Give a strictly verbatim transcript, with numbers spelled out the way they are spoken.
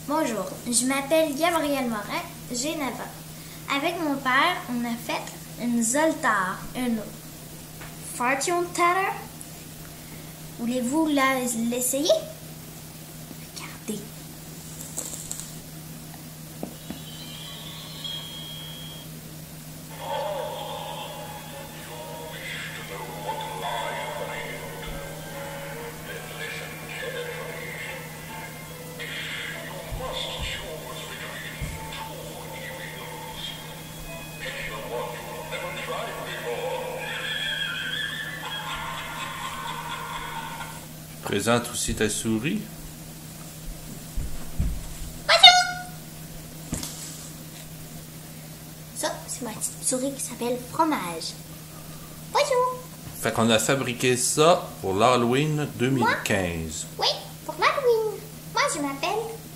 Bonjour, je m'appelle Gabrielle Morin, j'ai neuf ans. Avec mon père, on a fait une Zoltar, une fortune teller. Voulez-vous la- l'essayer? Regardez. Présente aussi ta souris. Ça, c'est ma petite souris qui s'appelle Fromage. Bonjour. Fait qu'on a fabriqué ça pour l'Halloween deux mille quinze. Oui, pour l'Halloween. Moi, je m'appelle